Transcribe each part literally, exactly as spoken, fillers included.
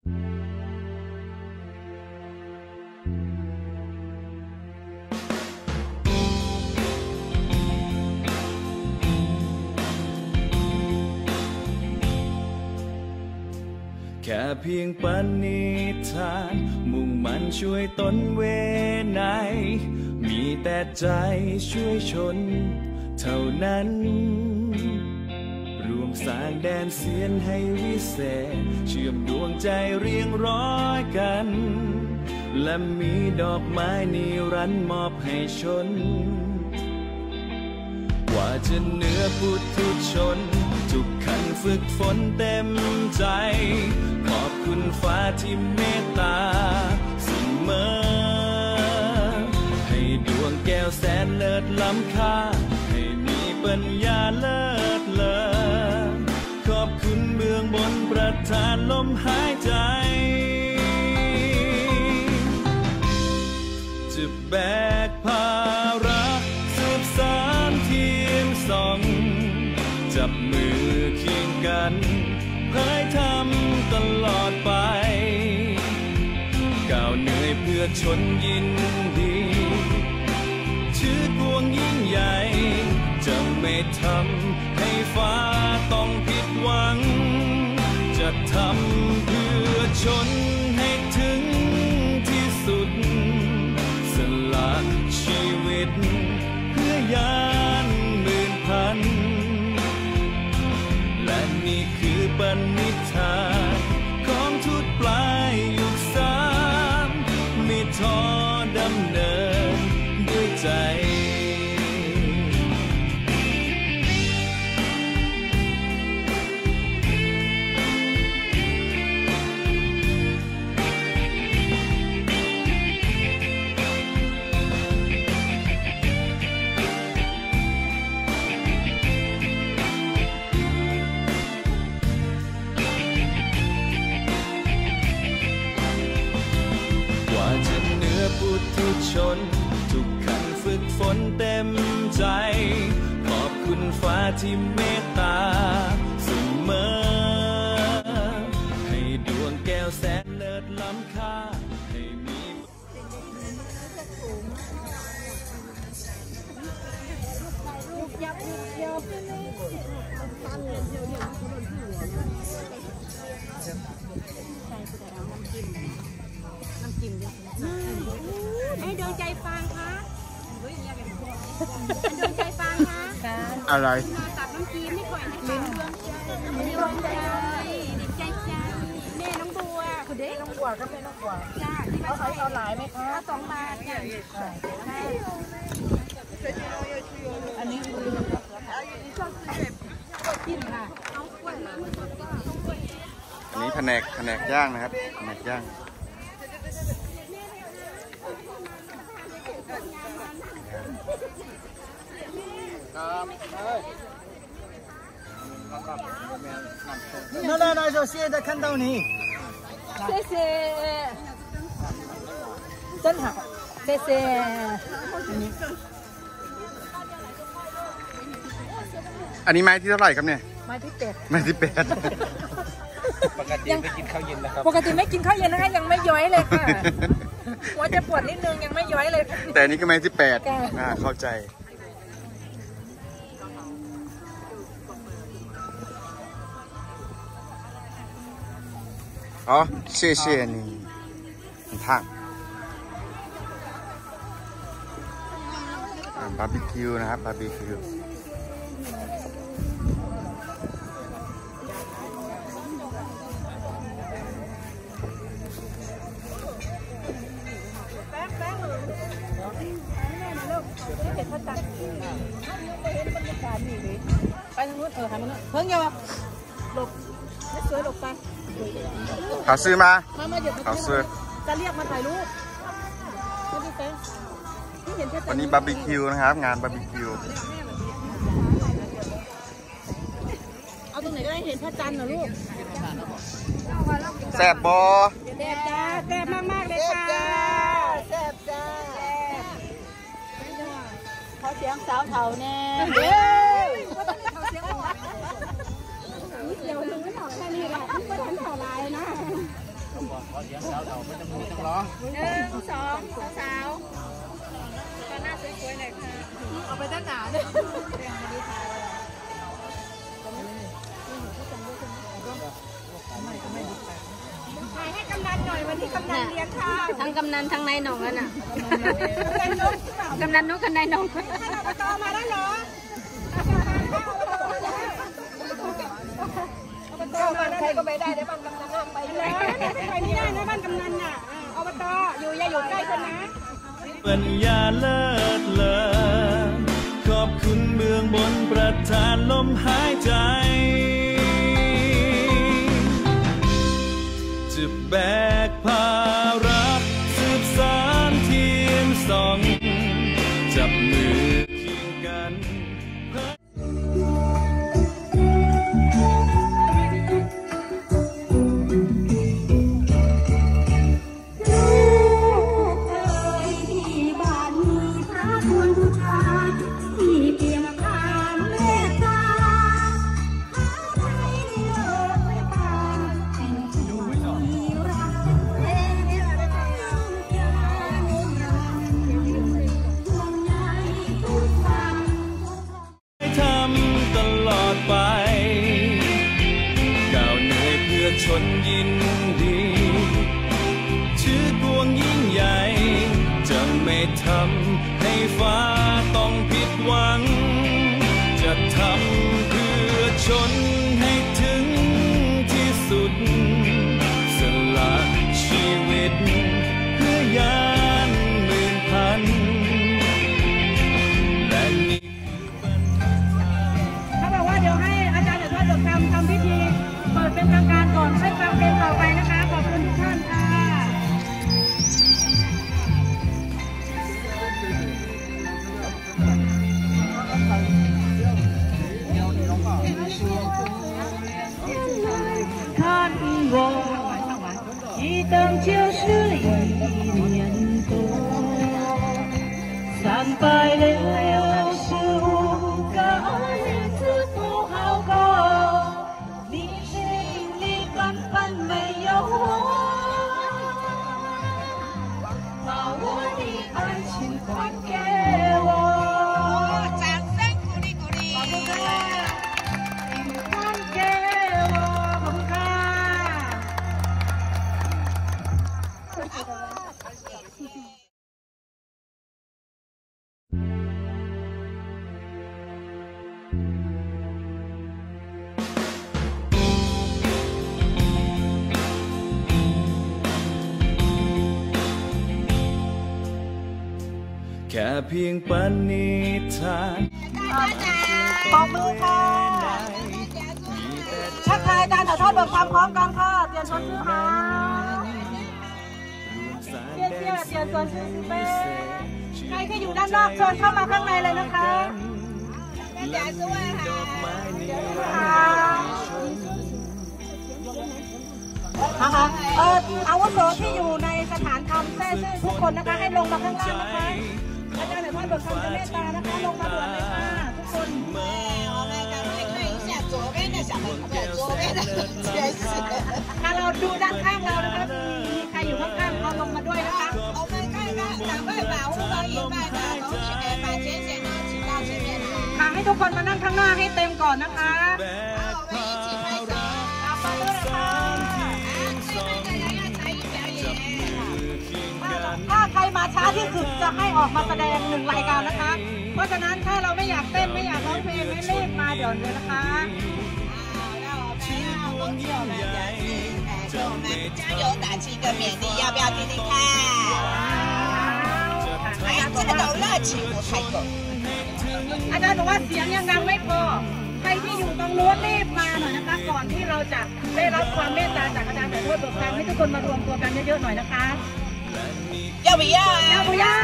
แค่เพียงปณิธานมุ่งมั่นช่วยตนเวไนมีแต่ใจช่วยชนเท่านั้นรวมสร้างแดนเสียนให้วิเศษเชื่อมดวงใจเรียงร้อยกันและมีดอกไม้นิรันดร์มอบให้ชนว่าจะเหนือปุถุชนทุกขันฝึกฝนเต็มใจขอบคุณฟ้าที่เมตตาเสมอให้ดวงแก้วแสนเลิศล้ำค่าให้มีปัญญาเลิศเลอขอบคุณเบื้องบนประทานลมหายใจจะแบกภาระสืบสานทีมสองจับมือเคียงกันเผยทำตลอดไปก้าวเหนื่อยเพื่อชนยินดีชื่อกวงยิ่งใหญ่จะไม่ทำให้ฟ้าต้องผิดหวังจะทำเพื่อชนให้ถึงที่สุดสละชีวิตเพื่อยานหมื่นพันและนี่คือปณิธานของทูตปลายยุคสามไม่ท้อดำเนินด้วยใจปุถุชนทุกขันฝึกฝนเต็มใจขอบคุณฟ้าที่เมตตาเสมอให้ดวงแก้วแสนเลิศล้ำค่าให้มียับยับยับน้ำจิ้มด้วยไอ้ดวงใจฟางคะดวงใจฟางคะอะไรมาตักน้ำจิ้มไม่ค่อยให้ลิ้นดวงใจดวงใจใจใจแม่น้องบัวคุณเด็กน้องบัวก็แม่น้องบัวจ้าเอาเอาเอาหลายไหมคะสองบาทจ้ะอันนี้จิ้มค่ะอันนี้แผนกแผนกย่างนะครับแผนกย่าง那来来说，现在看到你， 谢谢，真好，谢谢。 อันนี้ไม้ที่เท่าไหร่ครับเนี่ยไม้ที่แปดไม้ที่แปดปกติไม่กินข้าวเย็นนะครับปกติไม่กินข้าวเย็นนะคะยังไม่ย้อยเลยค่ะหัวจะปวดนิดนึงยังไม่ย้อยเลยแต่อันนี้ก็ไม้ที่แปดอ่าเข้าใจอ๋อเชี่ยเชี่ยนี่ทางบาร์บีคิวนะครับบาร์บีคิวไปทางนู้นเออทางนู้นเพิ่งยอหลบไม่สวยหลบไปเขาซื้อมาเขาซื้อจะเรียกมาถ่ายรูปวันนี้บาร์บีคิวนะครับงานบาร์บีคิวเอาตรงไหนก็ได้เห็นพระจันทร์เหรอลูกแซ่บบอแซ่บจ้าแซ่บมากมากเลยค่ะแซ่บจ้าขอเสียงสาวเถาแน่เย้เดี๋ยวลืมหน่อยแค่นี้แหละไม่ต้องเท่าไรนะเลี้ยงสาวเราไม่ต้องมีต้องร้องหนึ่งสองสาวตอนหน้าสวยๆหน่อยค่ะเอาไปด้านหนาเลยถ่ายให้กำนันหน่อยวันนี้กำนันเลี้ยงข้าวทั้งกำนันทั้งนายหนองแล้วน่ะกำนันนุ๊กกับนายหนองอบตมาแล้วเหรออบตมาใครก็ไปได้แต่บ้านกำนันห้ามไปแล้วไปไม่ได้นะบ้านกำนันน่ะอบตอยู่อย่าอยู่ใกล้กันนะปัญญาเลิศเลอขอบคุณเมืองบนประทานลมหายใจจะแบกภาระสืบสานเทียนส่องจับมือเคียงกันชนยินดีชื่อดวงยิ่งใหญ่จะไม่ทำให้ฟ้าต้องผิดหวังจะทำเพื่อชนให้ถึงที่สุดสละชีวิตเพื่อยานหมื่นพันและนี่เขาบอกว่าเดี๋ยวให้อาจารย์เดี๋ยวทำทำพิธีเปิดเป็นทางการก่อนให้ฟังเพลงต่อไปนะคะขอบคุณทุกท่านค่ะ看我一等就是一年多三百六十五个日子不好过没有我，把我的爱情还给我。掌声鼓励鼓励。还给我，好不好？ แค่เพียงปณิธานขอบมือค่ะชักทายการถ่ายทอดแบบความพร้อมกันค่ะเตรียมชนชื่อหาเตี้ยเตี้ยเตรียมชนชื่อเป้ใครที่อยู่ด้านนอกเชิญเข้ามาข้างในเลยนะคะอย่าช่วยค่ะนะคะเอออาวุโสที่อยู่ในสถานธรรมแท้ซื่อทุกคนนะคะให้ลงมาข้างล่างนะคะอาจารย์เดี๋ยวท่านบทคำจะเมตตานะคะลงมาด่วนเลยค่ะทุกคนถ้าเราดูด้านข้างเรานะคะมีใครอยู่ข้างๆเราลงมาด้วยนะคะค่ะให้ทุกคนมานั่งข้างหน้าให้เต็มก่อนนะคะถ้าใครมาช้าที่สุดจะให้ออกมาแสดงหนึ่งรายการนะคะเพราะฉะนั้นถ้าเราไม่อยากเต้นไม่อยากร้องเพลงไม่รีบมาเดี๋ยวเลยนะคะ加油打气跟勉励，要不要听听看？哎呀，这个有热情不太够。อาจารย์บอกว่าเสียงยังดังไม่พอใครที่อยู่ตรงโน้นรีบมาหน่อยนะคะก่อนที่เราจะได้รับความเมตตาจากอาจารย์แต่โทษบทกลางให้ทุกคนมารวมตัวกันเยอะๆหน่อยนะคะ要不要？要不要？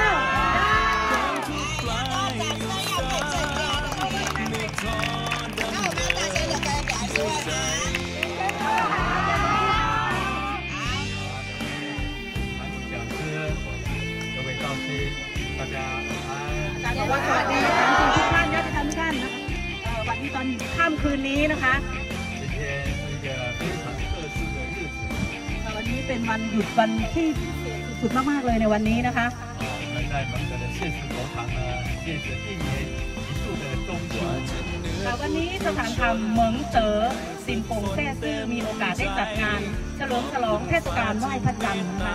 สวัสดีทุกท่านญาติธรรมทุกท่านนะวันนี้ตอนค่ำคืนนี้นะคะวันนี้เเป็นวันหยุดวันที่สุดมากๆเลยในวันนี้นะคะค่ะวันนี้สถานธรรมเหมิงเต๋อซิมปงแซ่ซื่อมีโอกาสได้จัดงานเฉลิมฉลองเทศกาลไหว้พระจันทร์นะคะ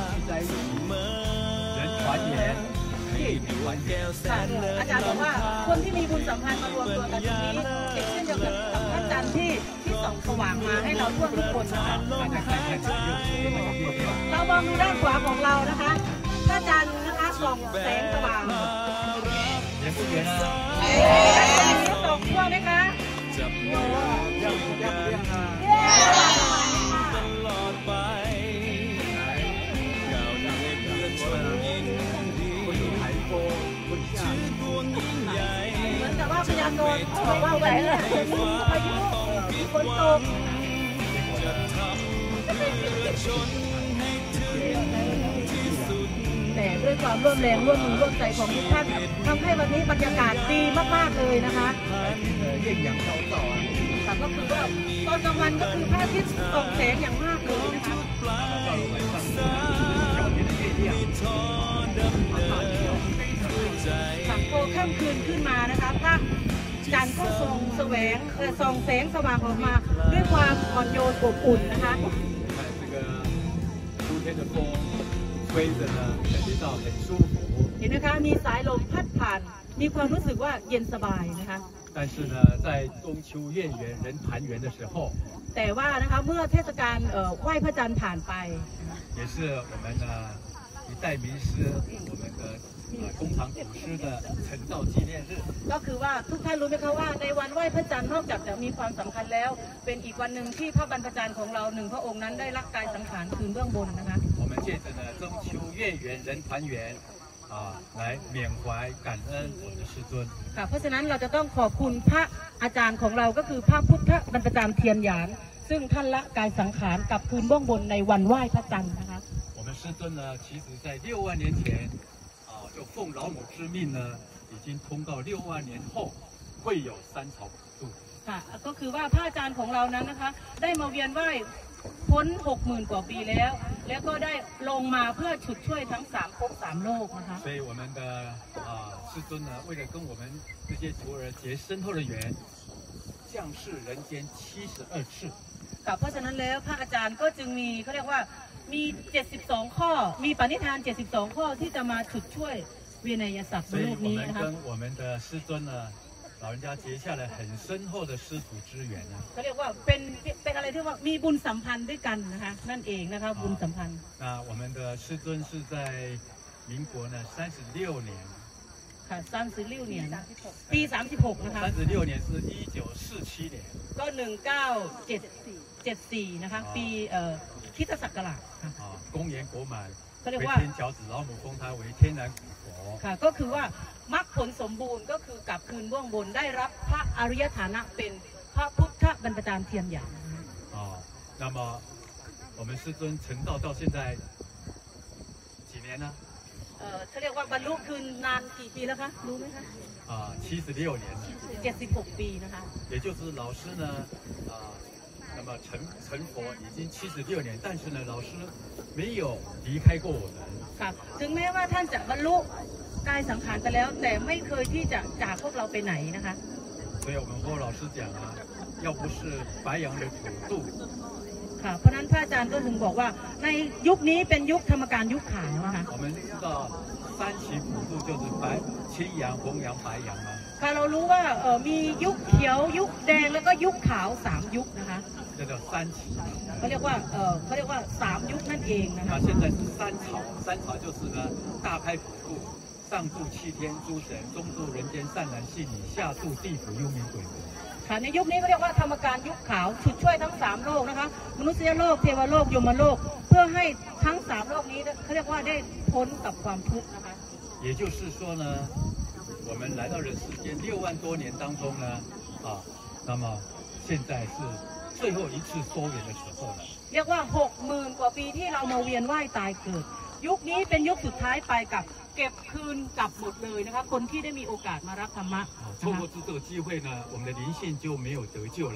อาจารย์บอกว่าคนที่มีบุญสัมพันธ์มารวมตัวกันตรงนี้เช่นเดียวกับพระจันทร์ที่ที่ส่องสว่างมาให้เราทั่วทุกคนนะคะเรามองดูด้านขวาของเรานะคะพระจันทร์นะคะส่องแสงสว่างส่องทั่วไหมคะเหมือนกับว่าพยากรณ์บอกว่าวันนี้จะมีพายุมีฝนตกแต่ด้วยความร่วมแรงร่วมมือร่วมใจของทุกท่านทำให้วันนี้บรรยากาศดีมากๆเลยนะคะแต่ก็คือว่าตอนกลางวันก็คือพระอาทิตย์ส่องแสงอย่างมากเลยนะคะสังโฆค่ำคืนขึ้นมานะคะพระจันทร์ก็ส่องแสวงส่องแสงสว่างออกมาด้วยความอ่อนโยนอบอุ่นนะคะเห็นนะคะมีสายลมพัดผ่านมีความรู้สึกว่าเย็นสบายนะคะ但是呢，在中秋月圆人团圆的时候， แต่ว่านะคะเมื่อเทศกาลไหว้พระจันทร์ผ่านไป也是我们呢一代名师我们的工厂祖师的成道纪念日。 ก็คือว่าทุกท่านรู้ไหมคะว่าในวันไหว้พระจันทร์นอกจากจะมีความสำคัญแล้วเป็นอีกวันหนึ่งที่พระบรรพจารย์ของเราหนึ่งพระองค์นั้นได้รับกายสังขารคืนเบื้องบนนะคะ我们借着呢中秋月圆人团圆啊来缅怀感恩我们的师尊ค่ะเพราะฉะนั้นเราจะต้องขอบคุณพระอาจารย์ของเราก็คือพระพุทธบรรพจารย์เทียนหยานซึ่งท่านละกายสังขารกับคืนเบื้องบนในวันไหว้พระจันทร์นะคะ我们师尊呢其实在六万年前啊就奉老母之命呢已经通告六万年后会有三朝普渡ค่ะก็คือว่าพระอาจารย์ของเรานั้นนะคะได้มาเวียนไหว้พ้นหกหมื่นกว่าปีแล้วแล้วก็ได้ลงมาเพื่อฉุดช่วยทั้งสามภพสามโลกนะคะ所以我们的啊师尊呢为了跟我们这些徒儿结深厚的缘降世人间七十二次ค่ะเพราะฉะนั้นแล้วพระอาจารย์ก็จึงมีเขาเรียกว่ามีเจ็ดสิบสองข้อมีปณิธานเจ็ดสิบสองข้อที่จะมาฉุดช่วยเวียนยศักดิ์บนโลกนี้นะคะ跟我们的师尊呢老人家结下了很深厚的师徒之缘呢เขาเรียกว่าเป็นเป็นอะไรที่ว่ามีบุญสัมพันธ์ด้วยกันนะคะนั่นเองนะคะบุญสัมพันธ์那我们的师尊是在民国呢三十六年ค่ะสามสิบ六年ปีสามสิบหกนะคะ三十六年是一九四七年ก็หนึ่งเก้าเจ็ดเจ็ดสี่นะคะปีเอ่อคริสตศักราชค่ะ公元国满เขาเรียกว่า天饺子老母封他为天然古佛ค่ะก็คือว่ามรรคผลสมบูรณ์ก็คือกลับคืนเบื้องบนได้รับพระอริยฐานะเป็นพระพุทธบรรพจารย์เทียนหยาง哦那么我们师尊成道到现在几年呢เอ่อเขาเรียกว่าบรรลุคืนนานกี่ปีแล้วคะรู้ไหมคะ啊七十六年了เจ็ดสิบหกปีนะคะ也就是老师呢啊那么成成佛已经七十六年但是呢老师没有离开过我们ค่ะถึงแม้ว่าท่านจะบรรลุกายสังขารไปแล้วแต่ไม่เคยที่จะจากพวกเราไปไหนนะคะ所以我们和老师讲啊要不是白羊的普渡ค่ะเพราะนั้นพระอาจารย์ก็ถึงบอกว่าในยุคนี้เป็นยุคธรรมการยุคขาวนะคะ我们知道三期普渡就是白青羊红羊白羊嘛ค่ะเรารู้ว่าเออมียุคเขียวยุคแดงแล้วก็ยุคขาวสามยุคนะคะ这叫三期เขาเรียกว่าเออเขาเรียกว่าสามยุคนั่นเองนะคะ现在是三朝三朝就是呢大开普渡上度七天诸神中度人间善男信女下度地府幽冥鬼ค่ะในยุคนี้เขาเรียกว่าธรรมการยุคขาวฉุดช่วยทั้งสามโลกนะคะมนุษยโลกเทวโลกยมโลกเพื่อให้ทั้งสามโลกนี้เขาเรียกว่าได้พ้นกับความทุกข์นะคะ也就是说呢我们来到人世间六万多年当中呢啊那么现在是最后一次缩远的时候了เรียกว่าหกหมื่นกว่าปีที่เรามาเวียนว่ายตายเกิดยุคนี้เป็นยุคสุดท้ายไปกับเก็บคืนกลับหมดเลยนะคะคนที่ได้มีโอกาสมารับธรรมะ错过这个机会呢我们的灵性就没有得救了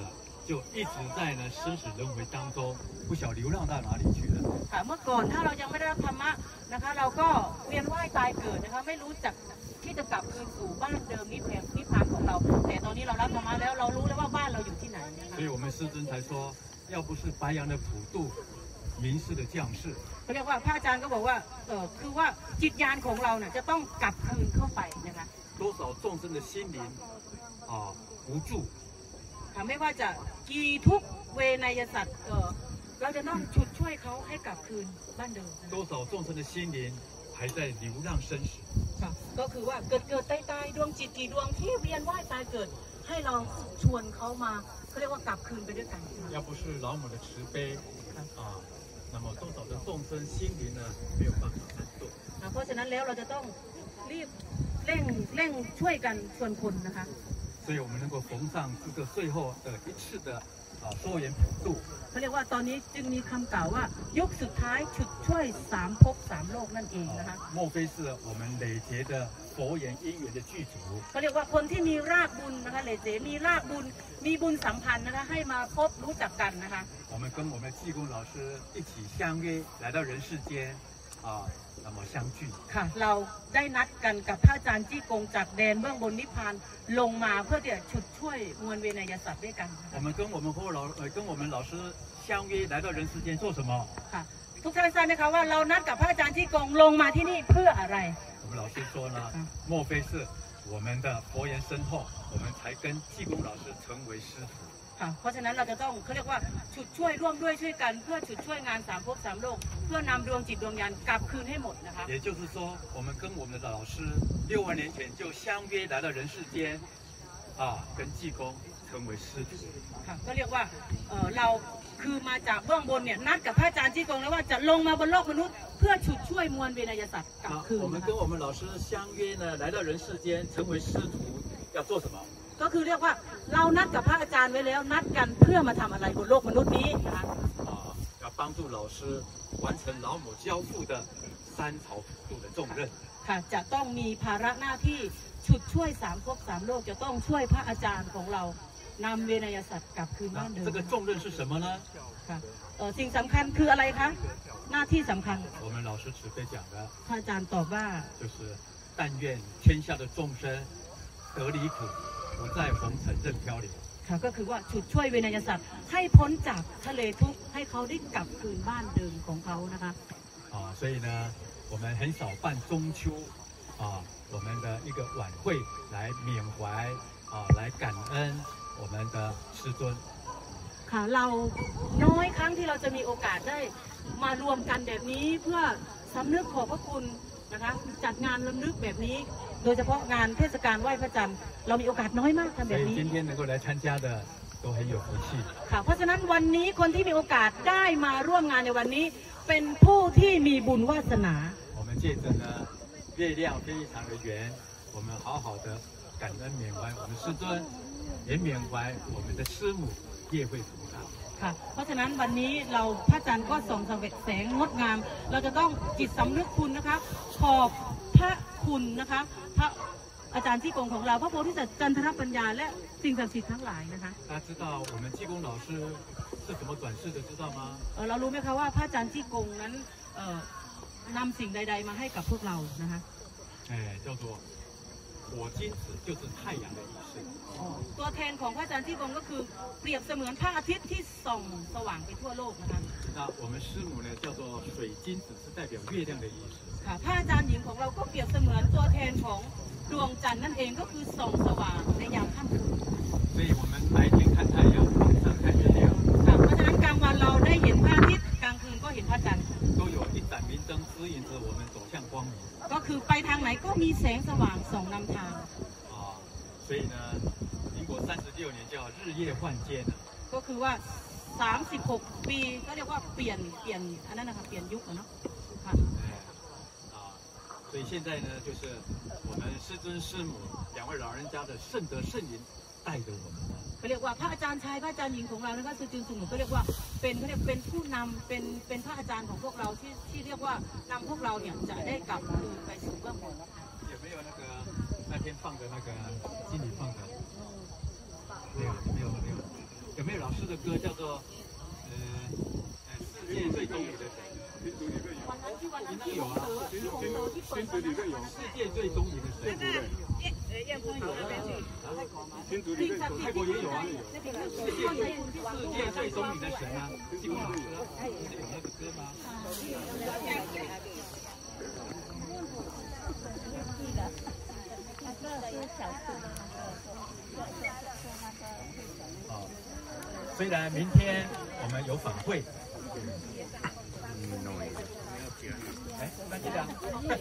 就一直在呢生死轮回当中，不晓流浪到哪里去了。 ค่ะเมื่อก่อนถ้าเรายังไม่ได้รับธรรมะนะคะเราก็เวียนว่ายตายเกิดนะคะไม่รู้จักที่จะกลับคืนสู่บ้านเดิมนิพพานนิพพานของเราแต่ตอนนี้เรารับธรรมะแล้วเรารู้แล้วว่าบ้านเราอยู่ที่ไหนนะคะ所以我们师尊才说，要不是白羊的普渡，明世的降世。 เขาเรียกว่าพระอาจารย์ก็บอกว่าเออคือว่าจิตญาณของเราเนี่ยจะต้องกลับคืนเข้าไปนะคะ多少众生的心灵啊无助， ค่ะไม่ว่าจะกี่ทุกเวนยสัตว์เออเราจะต้องฉุดช่วยเขาให้กลับคืนบ้านเดิม多少众生的心灵还在流浪生死。 ค่ะก็คือว่าเกิดเกิดตายตายดวงจิตกี่ดวงที่เวียนว่ายตายเกิดให้เราชวนเขามาเขาเรียกว่ากลับคืนไปด้วยกัน要不是老母的慈悲啊，那么多少的众生心灵呢没有办法安顿。 เพราะฉะนั้นแล้วเราจะต้องรีบเร่งเร่งช่วยกันชวนคนนะคะ所以我们能够逢上这个最后的一次的啊说言普渡。 เขาเรียกว่าตอนนี้จึงมีคำกล่าวว่ายุคสุดท้ายฉุดช่วยสามภพสามโลกนั่นเองนะคะ莫非是我们累劫的佛言因缘的剧组？ เขาเรียกว่าคนที่มีรากบุญนะคะเลเจมีรากบุญมีบุญสัมพันธ์นะคะให้มาพบรู้จักกันนะคะ我们跟我们济公老师一起相约来到人世间啊，那么相聚ค่ะเราได้นัดกันกับพระอาจารย์จี้กงจากแดนเบื้องบนนิพพานลงมาเพื่อที่จะฉุดช่วยมวลเวนยสัตว์ด้วยกัน我们跟我们后老呃跟我们老师相约来到人世间做什么？ ค่ะทุกท่านทราบไหมคะว่าเรานัดกับพระอาจารย์จี้กงลงมาที่นี่เพื่ออะไร我们老师说呢，莫非是我们的佛言深厚，我们才跟济公老师成为师傅。 ค่ะเพราะฉะนั้นเราจะต้องเขาเรียกว่าฉุดช่วยร่วมด้วยช่วยกันเพื่อฉุดช่วยงานสามภพสามโลกเพื่อนำดวงจิตดวงญาณกลับคืนให้หมดนะคะ也就是说我们跟我们的老师六万年前就相约来到人世间啊跟济公成为师徒ค่ะก็เรียกว่าเออเราคือมาจากเบื้องบนเนี่ยนัดกับพระอาจารย์จี้กงแล้วว่าจะลงมาบนโลกมนุษย์เพื่อฉุดช่วยมวลเวนยสัตว์กลับคืน我们跟我们老师相约呢来到人世间成为师徒要做什么ก็คือเรียกว่าเรานัดกับพระอาจารย์ไว้แล้วนัดกันเพื่อมาทำอะไรบนโลกมนุษย์นี้นะคะ要帮助老师完成老母交付的三朝普渡的重任ค่ะจะต้องมีภาระหน้าที่ฉุดช่วยสามภพสามโลกจะต้องช่วยพระอาจารย์ของเรานำเวนยสัตว์กลับคืนบ้านเดิม这个重任是什么呢ค่ะเออสิ่งสำคัญคืออะไรคะหน้าที่สำคัญ我们老师慈悲讲的พระอาจารย์ตอบว่า就是但愿天下的众生得离苦不再红尘任漂流ค่ะก็คือว่าฉุดช่วยเวนยสัตว์ให้พ้นจากทะเลทุกข์ให้เขาได้กลับคืนบ้านเดิมของเขานะคะ啊所以呢我们很少办中秋啊我们的一个晚会来缅怀啊来感恩我们的师尊ค่ะเราน้อยครั้งที่เราจะมีโอกาสได้มารวมกันแบบนี้เพื่อสำนึกขอบพระคุณนะคะจัดงานรำลึกแบบนี้โดยเฉพาะงานเทศกาลไหว้พระจันทร์เรามีโอกาสน้อยมากทำแบบนี้今天能够来参加的都很有福气ค่ะเพราะฉะนั้นวันนี้คนที่มีโอกาสได้มาร่วมงานในวันนี้เป็นผู้ที่มีบุญวาสนา我们借着呢月亮非常的圆我们好好的感恩缅怀我们师尊也缅怀我们的师母叶慧菩萨ค่ะเพราะฉะนั้นวันนี้เราพระจันทร์ก็ส่องแสงงดงามเราจะต้องจิตสำนึกคุณนะคะขอบพระคุณนะคะพระอาจารย์จี้กงของเราพระโพธิสัตว์จันทรปัญญาและสิ่งศักดิ์สิทธิ์ทั้งหลายนะคะ大家知道我们济公老师是怎么转世的知道吗เออเรารู้ไหมคะว่าพระอาจารย์จี้กงนั้นเอ่อนำสิ่งใดๆมาให้กับพวกเรานะคะ哎叫做火金子就是太阳的意思ตัวแทนของพระอาจารย์จี้กงก็คือเปรียบเสมือนพระอาทิตย์ที่ส่องสว่างไปทั่วโลกนะคะ那我们师母呢叫做水金子是代表月亮的意思ค่ะพระอาจารย์หญิงของเราก็เปรียบเสมือนตัวแทนของดวงจันทร์นั่นเองก็คือส่องสว่างในยามค่ำคืน所以我们白天看太阳晚上看月亮ค่ะเพราะฉะนั้นกลางวันเราได้เห็นพระอาทิตย์กลางคืนก็เห็นพระจันทร์都有一盏明灯指引着我们走向光明ก็คือไปทางไหนก็มีแสงสว่างส่องนำทาง啊所以呢民国三十六年叫日夜换间ก็คือว่าสามสิบหกปีก็เรียกว่าเปลี่ยนเปลี่ยนอันนั้นนะคะเปลี่ยนยุคเนาะค่ะ所以现在呢，就是我们师尊师母两位老人家的圣德圣灵带着我们。 เขาเรียกว่าพระอาจารย์ชายพระอาจารย์หญิงของเรานะคะสุจินสุนุก็เรียกว่าเป็นเขาเรียกเป็นผู้นำเป็นเป็นพระอาจารย์ของพวกเราที่ที่เรียกว่านำพวกเราเนี่ยจะได้กลับคืนไปสู่เบื้องบน有没有那个那天放的那个经理放的？没有，没有，没有。有有没有老师的歌叫做呃呃世界最懂你的神？应该有啊，天主里面有世界最懂你的神，对不对？燕峰有那边去，天主里面有，泰国也有啊，世界世界最懂你的神啊，金老师是有那个歌吗？哦，虽然明天我们有反会。哎，那这样。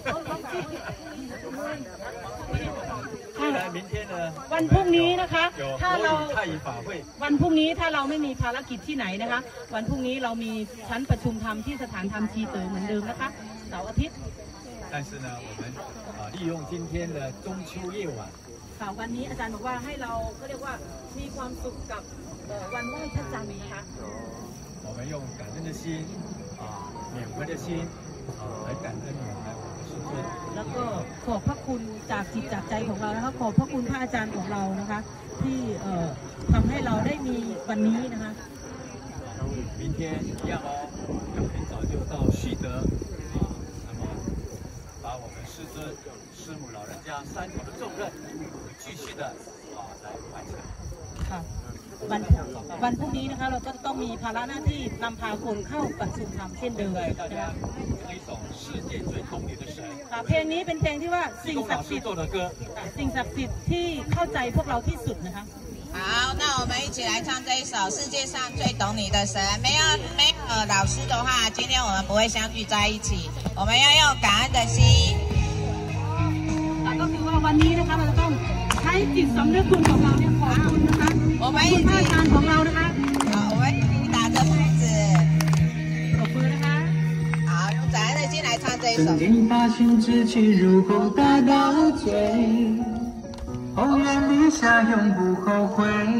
虽然明天呢， วันพรุ่งนี้นะคะถ้าเรา泰语法会， วันพรุ่งนี้ถ้าเราไม่มีภารกิจที่ไหนนะคะวันพรุ่งนี้เรามีชั้นประชุมธรรมที่สถานธรรมชีเตอเหมือนเดิมนะคะเสาร์อาทิตย์但是呢，我们啊利用今天的中秋夜晚， ค่ะวันนี้อาจารย์บอกว่าให้เราก็เรียกว่ามีความสุขกับวันไหว้พระจันทร์นะคะ我们用感恩的心啊，缅怀的心啊来感恩我们的师尊。 แล้วก็ขอบพระคุณจากจิตจากใจของเรานะคะขอบพระคุณพระอาจารย์ของเรานะคะที่เอ่อทำให้เราได้มีวันนี้นะคะ明天一样哦，要很早就到旭德啊，那么把我们师尊、师母老人家三头的重任，继续的啊来完成。 ค่ะวันวันพรุ่งนี้นะคะเราก็ต้องมีภาระหน้าที่นำพาคนเข้าประชุมธรรมเช่นเดิมนะคะเพลงนี้เป็นเพลงที่ว่าสิ่งศักดิ์สิทธิ์สิ่งศักดิ์สิทธิ์ที่เข้าใจพวกเราที่สุดนะคะ好，那我们一起来唱这一首《世界上最懂你的神》。没有没有老师的话，今天我们不会相聚在一起。我们要用感恩的心。 ก็คือว่าวันนี้นะคะเราจะต้องใช้จิตสำนึกคุณของเราเนี่ยขอบคุณนะคะขอบคุณพระอาจารย์ของเรานะคะ好，我们打着拍子。 ขอบคุณนะคะ好，用感恩的心来唱这一首。 曾经把心之情入口打到嘴，后愿立下永不后悔，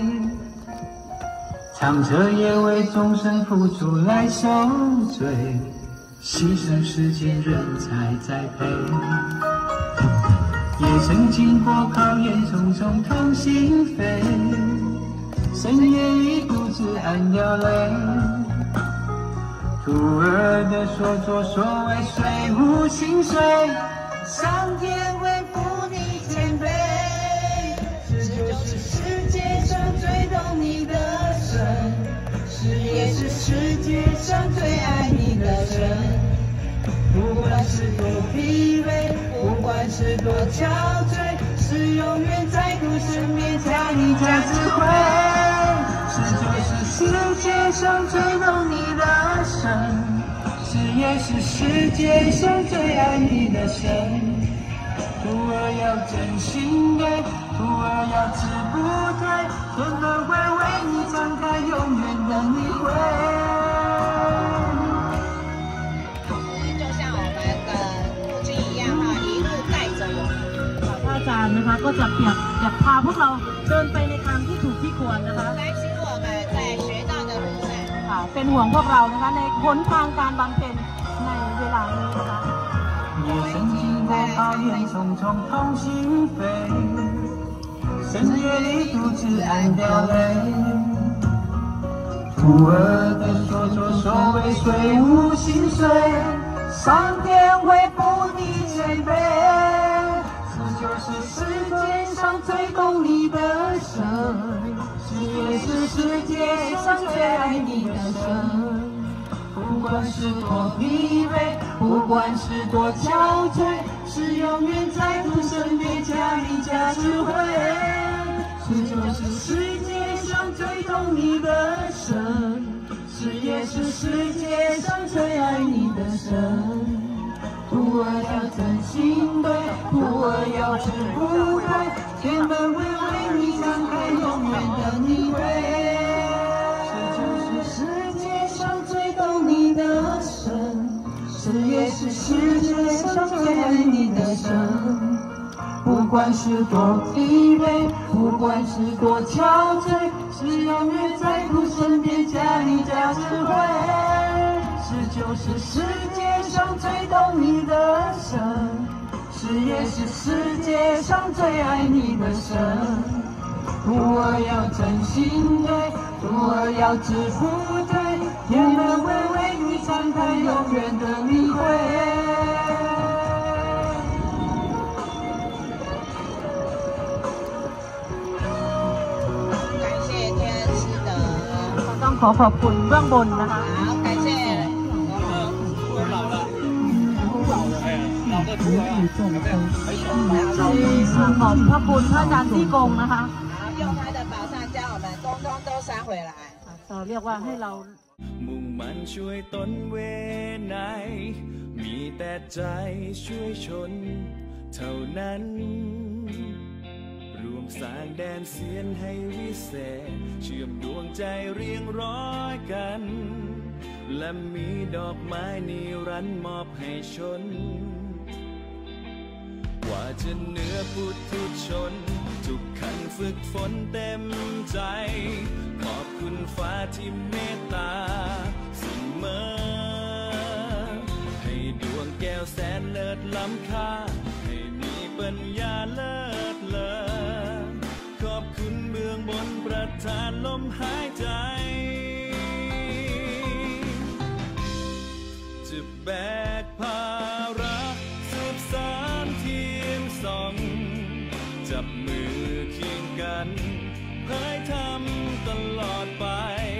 唱着也为众生付出来受罪，牺牲世间人才栽培。也曾经过考验，重重痛心扉，深夜里独自暗掉泪。徒儿的所作所为，虽无心碎，上天会负你谦卑。这就是世界上最懂你的神，是也是世界上最爱你的神。不管是多疲惫，不管是多憔悴，是永远在乎身边加你加智慧。是就是世界上最懂你的神，是也是世界上最爱你的神。徒儿要真心对，徒儿要志不退，天门会为你敞开，永远等你回。 อาจารย์นะคะก็จะเปรียบจะพาพวกเราเดินไปในทางที่ถูกที่ควรนะคะค่ะเป็นห่วงพวกเรานะคะในหนทางการบำเพ็ญในเวลานี้นะคะ也曾经过考验，重重痛心扉，深夜里独自暗掉泪。徒儿的所作所为，虽无心碎，上天会负你谦卑。就是世界上最懂你的神，是也是世界上最爱你的神。不管是多疲惫，不管是多憔悴，是永远在乎身边加力加智慧。是就是世界上最懂你的神，是也是世界上最爱你的神。徒儿要真心对，徒儿要志不退，天门会为你敞开，永远等你回。这就是世界上最懂你的神，是也是世界上最爱你的神。不管是多疲惫，不管是多憔悴，是永远在乎身边加力加智慧。是就是世界上最懂你的神，是也是世界上最爱你的神。徒儿要真心对，徒徒儿要知福对，天门微微你敞开，永远的你会。 感谢天师的， ต้องขอขอบคุณเบื้องบนนะคะ好，感谢。 ขอบพระคุณพระอาจารย์ซี่กงนะคะ用他的宝藏将我们通通都赏回来。 เราเรียกว่าให้เรามุ่งมั่นช่วยตนเวไนมีแต่ใจช่วยชนเท่านั้นรวมสร้างแดนเสียนให้วิเศษเชื่อมดวงใจเรียงร้อยกันและมีดอกไม้นิรันดร์มอบให้ชนว่าจะเหนือพุทธชนทุกขันฝึกฝนเต็มใจขอบคุณฟ้าที่เมตตาเสมอให้ดวงแก้วแสนเลิศล้ำค่าให้มีปัญญาเลิศเลอขอบคุณเบื้องบนประทานลมหายใจจะแบกภาระสืบสานทีมสองจับมือเคียงกันเผยทำตลอดไป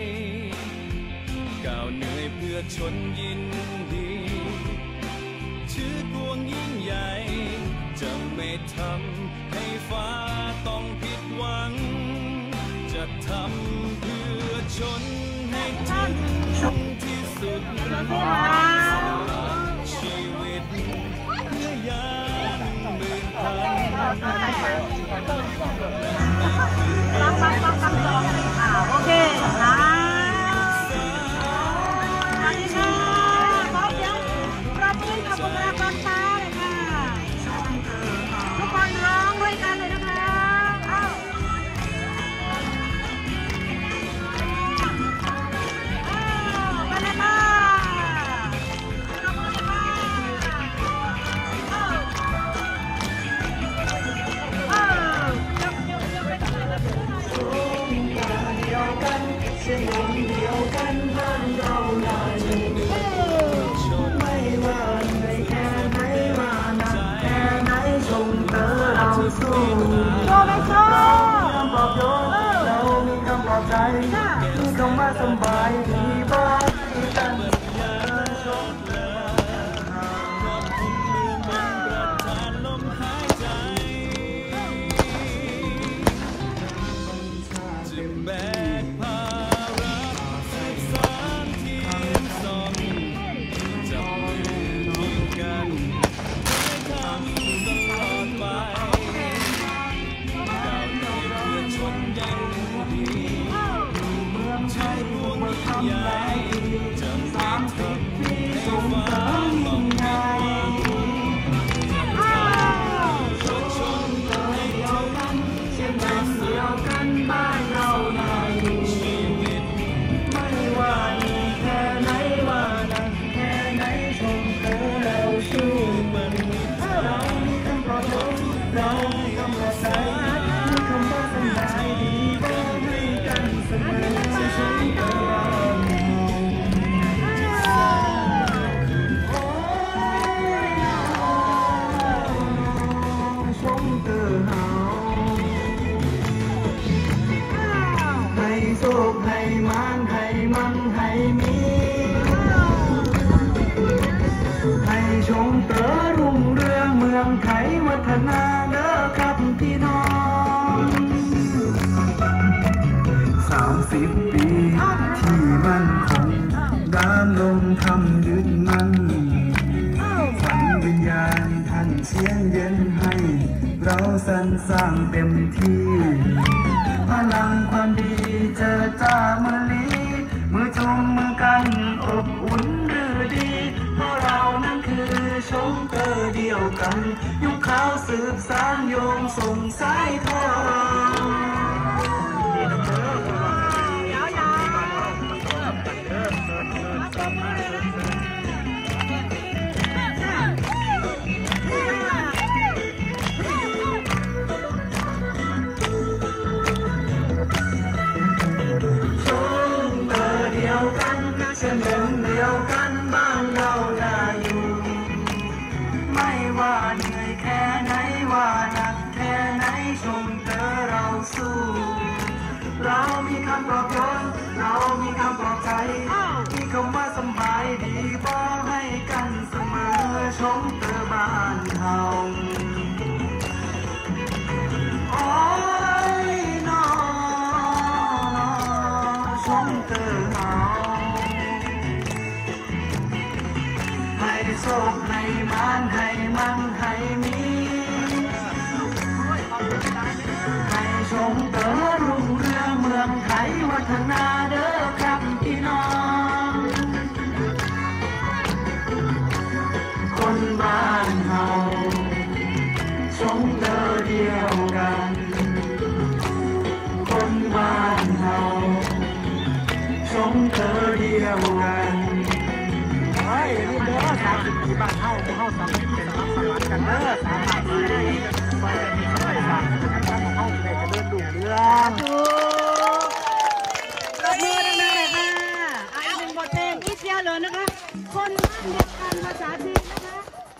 ก้าวเหนื่อยเพื่อชนยินดีชื่อกวงยิ่งใหญ่จะไม่ทำให้ฟ้าต้องผิดหวังจะทำเพื่อชนให้ถึงที่สุดชีวิตเมื่อยามหมื่นพันโอเคนะอันนี้ค่ะขอเสียงปรบมือกับบุคลากรช้าเลยค่ะทุกคนร้องด้วยกันเลยนะคะอ้าวมาเลยมาเสียงเดียวกันบ้านเราหลายไม่ว่าในแค่ไหนว่านักแค่ไหนส่งเธอเราสู้โชว์ไปโชว์คำปลอบโยนเรามีคำปลอบใจมีคำว่าสบายดีบ้างกันสิบปีที่มันคงดำลงทำยึดมันฝันวิญญาณท่านเชียงเย็นให้เราสรรสร้างเต็มที่พลังความดีเจอจ้ามือลีมือจุงมือกันอบอุ่นหรือดีเพราะเรานั้นคือชมเกอเดียวกันยุคเขาสืบสานโยงส่งสายทองชมว่าสบายดีบ่ให้กันเสมอชมเตอบ้านเฮาโอ้ยน้อชมเตอเฮาให้โชคให้มานให้มั่งให้มีให้ชมเตอรุ่งเรืองเมืองไทยวัฒนาเด้อครับพี่น้องคนบ้านเฮาชมเตอเดียวกันคนบ้านเฮาชมเตอเดียวกันเฮ้ยนี่เด้อสามสิบปีบ้านเฮาเฮาสามสิบเป็นรับสมัครกันเด้อสามสิบปีไปกันมีคนไปบ้านกันเฮาในจะเดินดูเรื่องปรบมือดังๆเลยค่ะอีกหนึ่งบทเพลงอีเซียเลยนะคะคนบ้านเดียวกันภาษาจีนนะคะ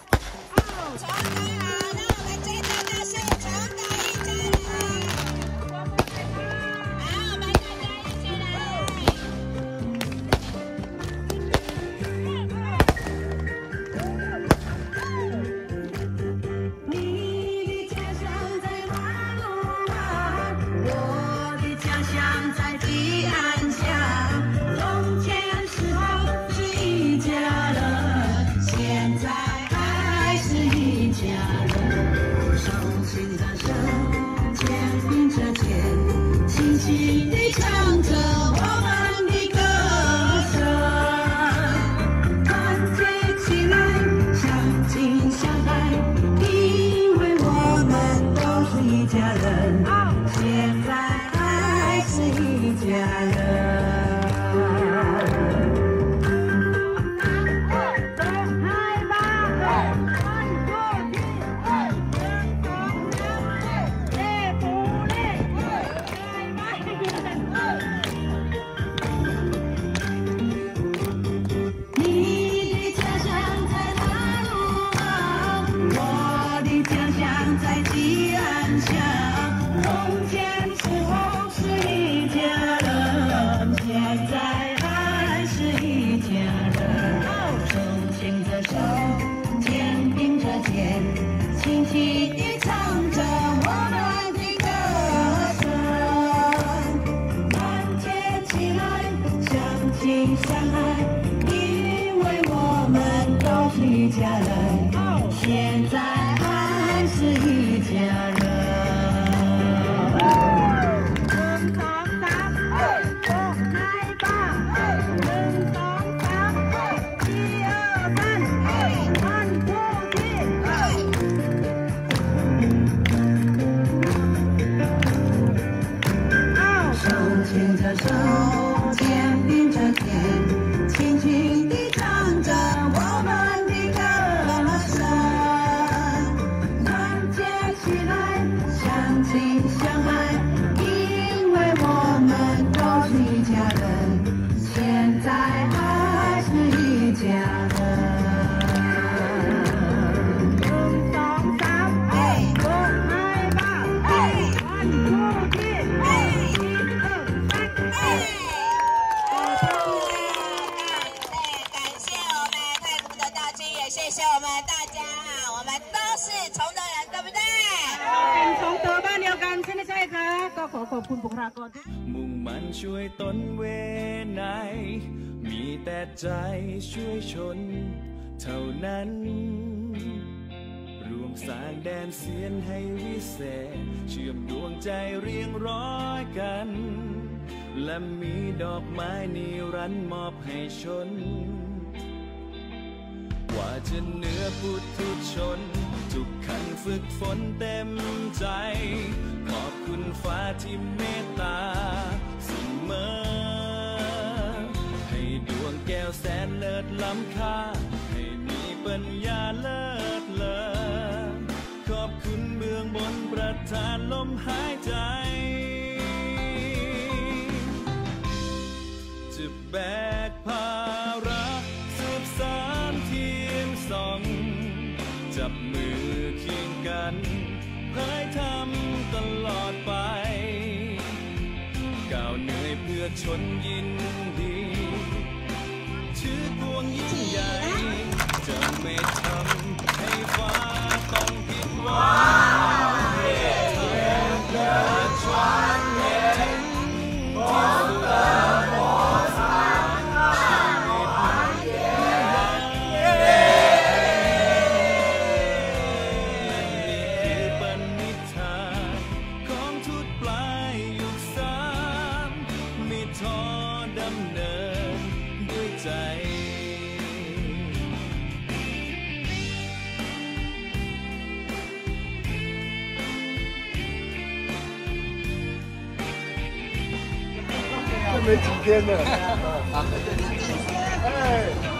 มุ่งมั่นช่วยตนเวไนมีแต่ใจช่วยชนเท่านั้นรวมสร้างแดนเสียนให้วิเศษเชื่อมดวงใจเรียงร้อยกันและมีดอกไม้นิรันดร์มอบให้ชนว่าจะเหนือปุถุชนทุกขันฝึกฝนเต็มใจขอบคุณฟ้าที่เมตตาเสมอให้ดวงแก้วแสนเลิศล้ำค่าให้มีปัญญาเลิศเลอขอบคุณเบื้องบนประทานลมหายใจจะแบกภาระสืบสานเทียมส่องจับมือเคียงกันเผยทำตลอดไปก้าวเหนื่อยเพื่อชนยินดีชชื่อดวงยิ่งใหญ่จะไม่ทำให้ฟ้าต้องผิดหวังเกิดชวนเห็นบนเกิดบนสางปณิธานของทูตปลายยุคสามไม่ท้อดำเนินด้วยใจ没几天了。哎。